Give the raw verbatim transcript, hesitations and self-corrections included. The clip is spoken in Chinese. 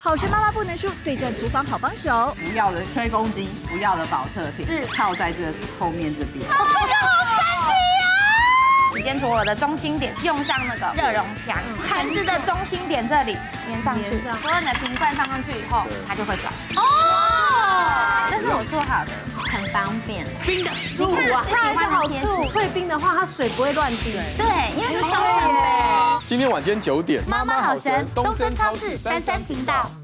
好学妈妈不能输，对战厨房好帮手。 不要的吹风机，不要的保特瓶， 是套在这个后面这边。 这个好神奇啊！洗肩陀螺的中心点用上那个热熔枪，盘子的中心点这里粘上去，所有你的瓶罐放上去以后，它就会转。哦，这是我做好的，很方便。冰的舒服啊！ 它有一个好处，退冰的话，它水不会乱滴。 对，因为是双层杯。 今天晚间九点， 妈妈好神，东森超市三三频道。